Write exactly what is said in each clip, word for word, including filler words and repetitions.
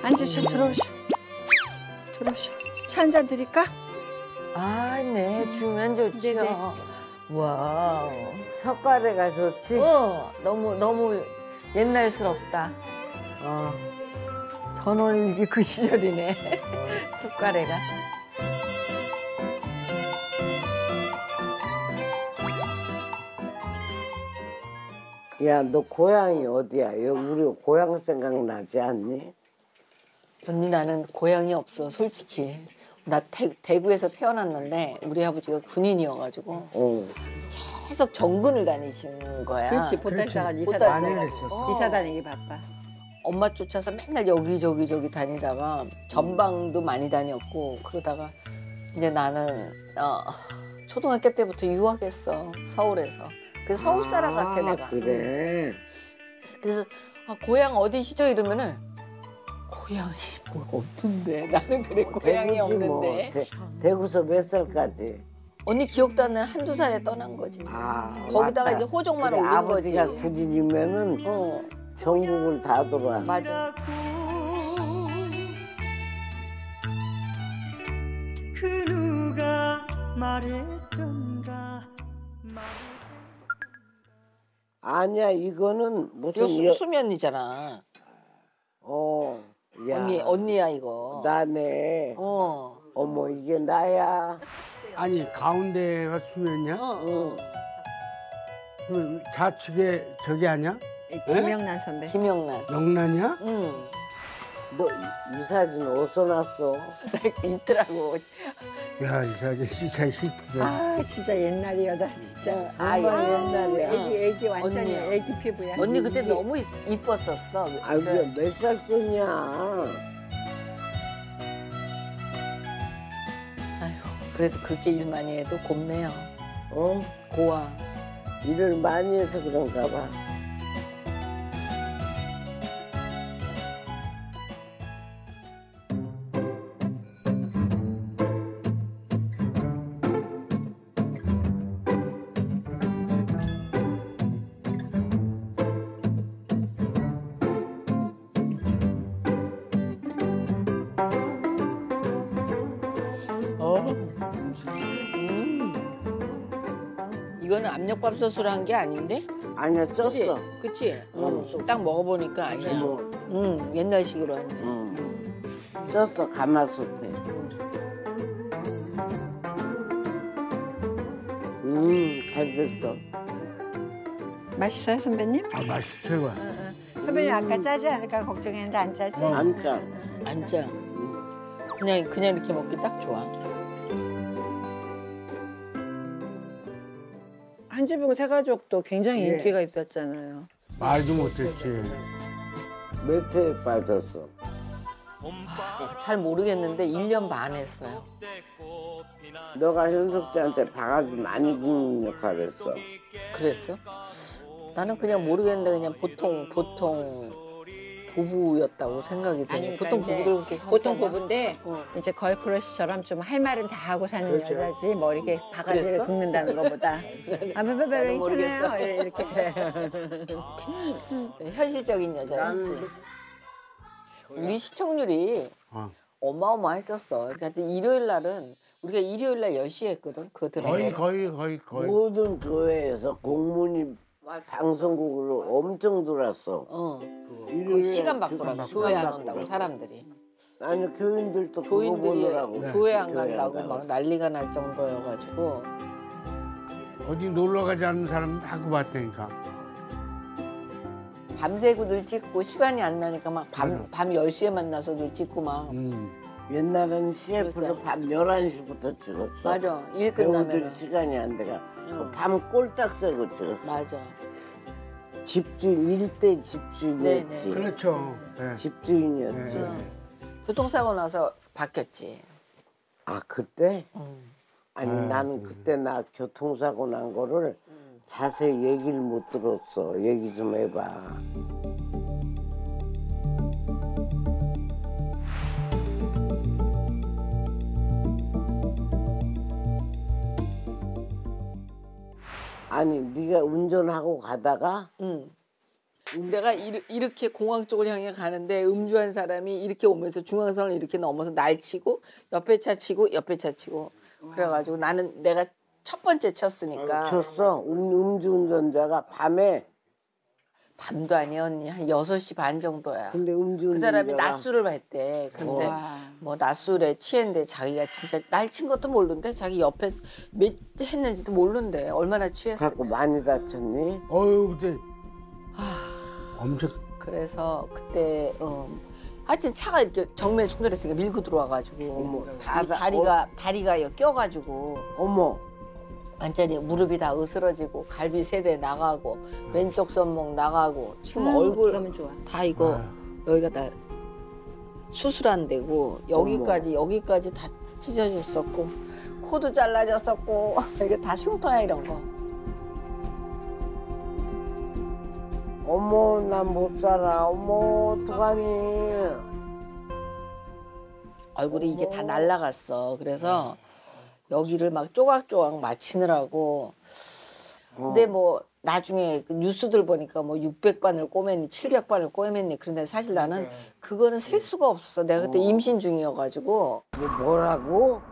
앉으셔, 들어오셔. 들어오셔. 차 한 잔 드릴까? 아, 네, 주면 좋죠. 네네. 와우. 석가래가 좋지? 어, 너무 너무 옛날스럽다. 어. 전원일기 그 시절이네. 숟가래가. 야, 너 고향이 어디야? 여기 우리 고향 생각나지 않니? 언니 나는 고향이 없어, 솔직히. 나 대, 대구에서 태어났는데 우리 아버지가 군인이어가지고 어. 계속 정근을 다니시는 거야. 그렇지, 보따리다가 이사 보따리 다니기 많이 그랬었어. 이사 다니기 바빠. 엄마 쫓아서 맨날 여기저기 저기 다니다가 전방도 많이 다녔고 그러다가 이제 나는 어, 초등학교 때부터 유학했어, 서울에서. 그래서 서울 사람 아, 같아 내가. 그래. 그래서 아, 고향 어디시죠 이러면은 고향이 뭐 없는데 나는 그래 고향이 대구지 뭐. 없는데. 대, 대구서 몇 살까지? 언니 기억도 안 나는 한두 살에 떠난 거지. 아, 거기다가 맞다. 이제 호적만 그래, 올린 거지. 아버지가 군인이면은 어, 전국을 다 돌아. 맞아. 그 누가 말했던가. 아니야, 이거는 무슨 이거 여- 수, 수면이잖아. 어, 야, 언니 언니야 이거. 나네. 어. 어머, 이게 나야. 아니 가운데가 수면이야? 어. 그럼 좌측에 저기 아니야? 김영란 선배. 김영란. 영란이야? 응. 너 이 사진 어디서 났어? 있더라고. 야, 이 사진 진짜 히트다. 아, 진짜 옛날이다, 진짜. 아, 정말 예. 옛날이야. 애기, 애기 완전히 언니야. 애기 피부야. 언니 그때 너무 이- 이뻤었어. 아유, 그, 몇살 때냐? 아유, 그래도 그렇게 일 많이 해도 곱네요. 어? 고와. 일을 많이 해서 그런가 봐. 어. 음. 이거는 압력밥솥으로 한 게 아닌데? 아니야, 쪘어. 그치? 그치? 응. 딱 먹어보니까 아니야. 뭐, 응, 옛날식으로 했네. 응. 쪘어, 가마솥에. 음, 잘 됐어. 맛있어요, 선배님? 아, 맛이 최고야. 선배님 아까 짜지 않을까 걱정했는데 안 짜지? 안 짜. 앉아. 그냥, 그냥 이렇게 먹기 딱 좋아. 한지붕 세가족도 굉장히 예. 인기가 있었잖아요. 말도 못했지. 몇 회에 빠졌어? 잘 모르겠는데 일 년 반 했어요. 너가 현숙 씨한테 바가지 많이 굽는 역할을 했어. 그랬어? 나는 그냥 모르겠는데 그냥 보통 보통 부부였다고 생각이 아니, 되네. 그러니까 보통 이제 부부들 그렇게 보통 살잖아. 부부인데 어. 이제 걸크러쉬처럼 좀 할 말은 다 하고 사는 그렇죠. 여자지 뭐 이렇게 바가지를 그랬어? 굽는다는 것보다 아, 나는 별별별 모르겠어. 있잖아요 이렇게 현실적인 여자였지. 우리 시청률이 어. 어마어마했었어. 하여튼 일요일 날은 우리가 일요일 날 열 시에 했거든. 그 드라마. 거의 거의 거의 거의. 모든 교회에서 공문이 방송국으로 엄청 들어왔어. 어. 그 일요일에 시간 바꾸라고 시간 교회 안 바꾸라고. 온다고 사람들이. 아니, 교인들도 그거 교인들이 보느라고. 네. 교회 안 교회 간다고 가고. 막 난리가 날 정도여가지고. 어디 놀러 가지 않는 사람은 다 그거 봤다니까. 밤새고 늘 찍고 시간이 안 나니까 막 밤 맞아. 밤 열 시에 만나서 늘 찍고 막. 음. 옛날에는 씨에프를 그랬어요. 밤 열한 시부터 찍었어. 맞아. 일 배우들이 끝나면. 시간이 안 돼가. 응. 밤 꼴딱 새고 찍었어. 맞아. 집주인, 일대 집주인이었지. 네네. 그렇죠. 네. 집주인이었지. 네. 응. 교통사고 나서 바뀌었지. 아, 그때? 응. 아니, 아, 나는 그때 나 교통사고 난 거를 자세히 얘기를 못 들었어. 얘기 좀 해봐. 아니, 네가 운전하고 가다가 응. 내가 이르, 이렇게 공항 쪽을 향해 가는데 음주한 사람이 이렇게 오면서 중앙선을 이렇게 넘어서 날 치고 옆에 차 치고 옆에 차 치고 그래가지고 나는 내가 첫 번째 쳤으니까 쳤어. 음, 음주운전자가 밤에. 밤도 아니야 언니 한 여섯 시 반 정도야. 근데 음주운전자가 그 사람이 낮술을 했대. 근데 뭐 낮술에 취했는데 자기가 진짜 날 친 것도 모르는데 자기 옆에 몇 했는지도 모르는데 얼마나 취했을까. 갖고 많이 다쳤니? 어유 그때 엄청 그래서 그때 어, 하여튼 차가 이렇게 정면에 충돌했으니까 밀고 들어와가지고 어머, 이 다- 다- 다리가 다리가 여기 껴가지고 어머. 완전히 무릎이 다 으스러지고 갈비 세대 나가고 왼쪽 손목 나가고 지금 얼굴 그러면 좋아. 다 이거 여기가 다 수술한 데고 여기까지 여기까지 다 찢어졌었고 코도 잘라졌었고 이게 다 흉터야 이런 거. 어머, 난 못 살아. 어머, 어떡하니. 얼굴이 이게 다 날라갔어. 그래서 여기를 막 조각조각 맞히느라고. 근데 뭐 나중에 그 뉴스들 보니까 뭐 육백 반을 꼬맸니 칠백 반을 꼬맸니 그런데 사실 나는 그거는 셀 수가 없었어. 내가 그때 임신 중이어가지고. 뭐, 뭐라고?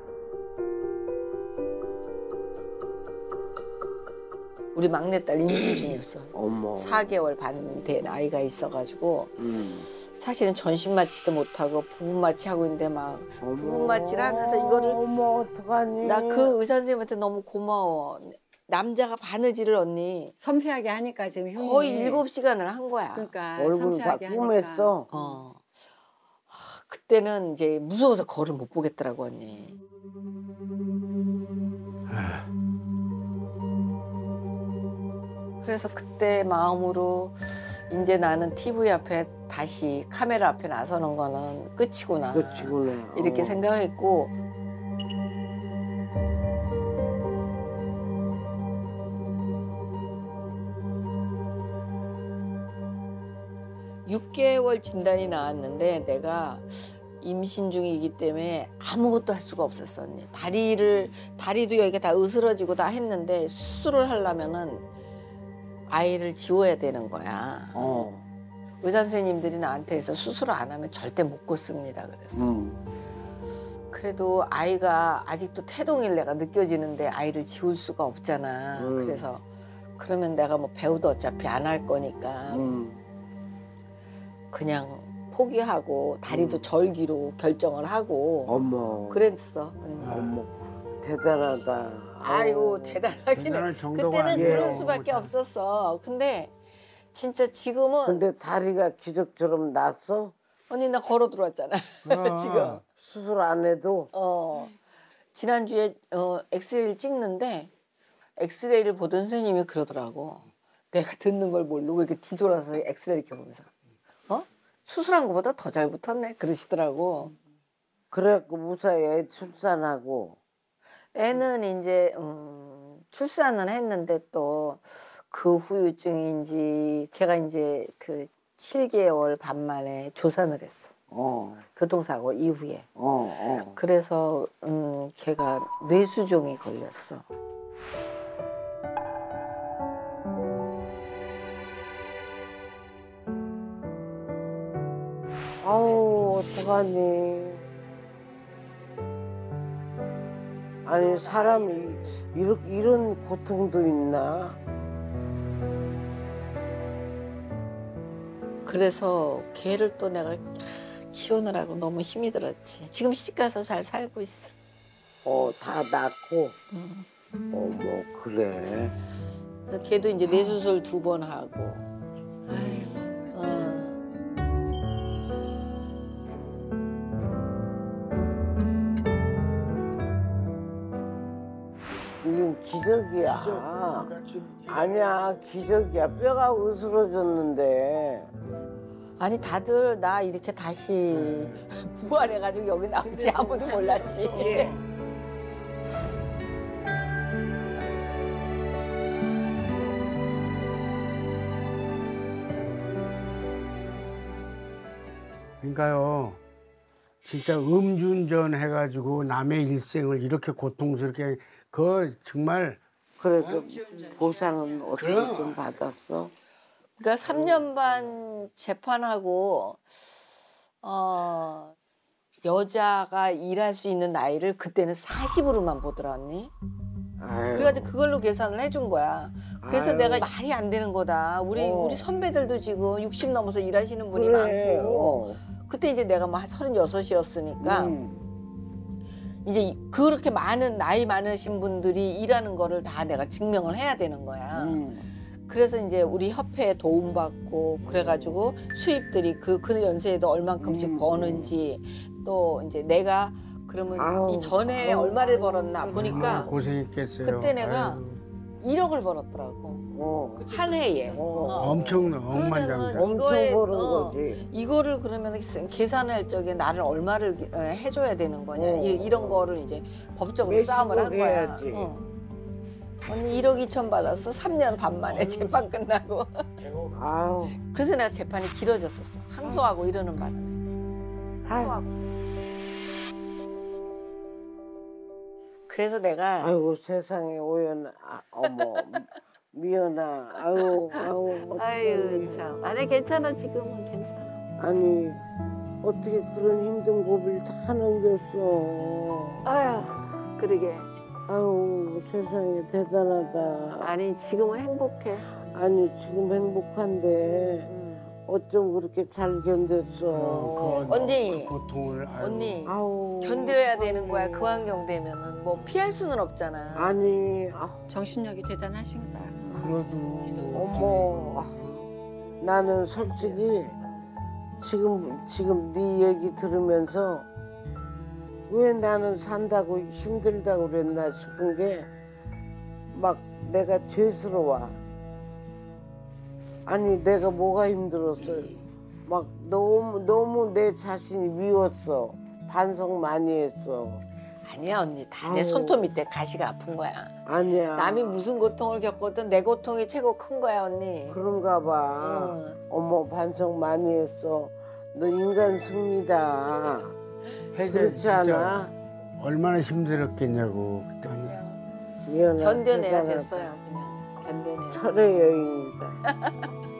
우리 막내딸 임신 중이었어. 어머. 사 개월 반 된 아이가 있어가지고 음. 사실은 전신 마취도 못하고 부분 마취하고 있는데 막 어머. 부분 마취를 하면서 이거를 어머, 어떡하니. 나 그 의사 선생님한테 너무 고마워. 남자가 바느질을 언니 섬세하게 하니까 지금 흉이 거의 일곱 시간을 한 거야. 그러니까 얼굴 다 섬세하게 하니까. 꾸몄어. 어. 하, 그때는 이제 무서워서 거를 못 보겠더라고 언니. 그래서 그때 마음으로 이제 나는 티비 앞에 다시 카메라 앞에 나서는 거는 끝이구나. 끝이구나. 이렇게 어. 생각했고 육 개월 진단이 나왔는데 내가 임신 중이기 때문에 아무것도 할 수가 없었어 언니. 다리를 다리도 여기가 다 으스러지고 다 했는데 수술을 하려면은 아이를 지워야 되는 거야. 어. 의사 선생님들이 나한테 해서 수술을 안 하면 절대 못 걷습니다 그랬어. 음. 그래도 아이가 아직도 태동일래가 느껴지는데 아이를 지울 수가 없잖아. 음. 그래서 그러면 내가 뭐 배우도 어차피 안 할 거니까 음. 그냥 포기하고 다리도 절기로 결정을 하고 어머. 그랬어. 언니. 어머. 대단하다. 아이고 어. 대단하기는 대단한 정도가 그때는 아니에요. 그럴 수밖에 없었어. 근데 진짜 지금은 근데 다리가 기적처럼 났어? 언니 나 걸어 들어왔잖아. 어. 지금. 수술 안 해도? 어 지난주에 어, 엑스레이를 찍는데 엑스레이를 보던 선생님이 그러더라고. 내가 듣는 걸 모르고 이렇게 뒤돌아서 엑스레이 이렇게 보면서 어? 수술한 것보다 더 잘 붙었네 그러시더라고. 그래갖고 무사히 애 출산하고. 애는 이제 음, 출산은 했는데 또 그 후유증인지 걔가 이제 그 칠 개월 반 만에 조산을 했어. 어. 교통사고 이후에. 어. 어. 그래서 음, 걔가 뇌수종이 걸렸어. 아우, 어떡하니. 아니, 사람이 이렇게, 이런 고통도 있나? 그래서 걔를 또 내가 키우느라고 너무 힘이 들었지. 지금 시집가서 잘 살고 있어. 어, 다 낳고. 어머, 그래. 그래서 걔도 이제 뇌수술 두 번 하고. 어. 이건 기적이야. 아니야, 기적이야. 뼈가 으스러졌는데. 아니 다들 나 이렇게 다시 부활해가지고 여기 나올지 아무도 몰랐지. 그러니까요. 진짜 음주운전 해가지고 남의 일생을 이렇게 고통스럽게 그 정말 그래도 보상은 어떻게 그럼. 좀 받았어? 그러니까 삼 년 반 재판하고 어 여자가 일할 수 있는 나이를 그때는 사십으로만 보더라 언니. 아유. 그래가지고 그걸로 계산을 해준 거야. 그래서 아유. 내가 말이 안 되는 거다. 우리 어. 우리 선배들도 지금 육십 넘어서 일하시는 분이 그래. 많고 어. 그때 이제 내가 막 서른여섯이었으니까 음. 이제 그렇게 많은 나이 많으신 분들이 일하는 거를 다 내가 증명을 해야 되는 거야. 음. 그래서 이제 우리 협회에 도움받고 그래가지고 수입들이 그, 그 연세에도 얼만큼씩 음. 버는지 또 이제 내가 그러면 아우, 이 전에 아우. 얼마를 벌었나 보니까 아, 고생했겠어요. 그때 내가 아유, 일억을 벌었더라고. 어. 한 해에. 어. 어. 엄청나 억만장자. 그러면은 엄청 이거에, 버는 어, 거지. 이거를 그러면 계산할 적에 나를 얼마를 어, 해줘야 되는 거냐. 어. 이, 이런 거를 이제 법적으로 몇십억 싸움을 한 거야. 해야지. 어. 언니 일억 이천 받았어. 삼 년 반 만에 재판 끝나고. 아우. 그래서 내가 재판이 길어졌었어. 항소하고 이러는 바람에. 아유. 그래서 내가 아이고 세상에 오연아. 아, 어머. 미연아. 아유. 아유. 어떡해. 아유 참. 아니 괜찮아 지금은 괜찮아. 아니 어떻게 그런 힘든 고비를 다 넘겼어. 아유 그러게. 아유 세상에 대단하다. 아니 지금은 행복해. 아니 지금 행복한데 어쩜 그렇게 잘 견뎠어. 어, 그, 언니. 그 고통을 아유. 언니 아우 견뎌야 되는 거야. 그 환경 되면은 뭐 피할 수는 없잖아. 아니 아, 정신력이 대단하신가. 그래도 어머 아, 나는 솔직히 지금 지금 네 얘기 들으면서 왜 나는 산다고 힘들다고 그랬나 싶은 게 막 내가 죄스러워. 아니 내가 뭐가 힘들었어요. 막 너무 너무 내 자신이 미웠어. 반성 많이 했어. 아니야 언니 다 내 아우. 손톱 밑에 가시가 아픈 거야. 아니야. 남이 무슨 고통을 겪었든 내 고통이 최고 큰 거야 언니. 그런가 봐. 응. 어머 반성 많이 했어. 너 인간 승리다. 해제 그렇지 진짜 않아? 얼마나 힘들었겠냐고 그때는. 미안해. 견뎌내야 대단하다. 됐어요 그냥 견뎌내. 철의 여인이다.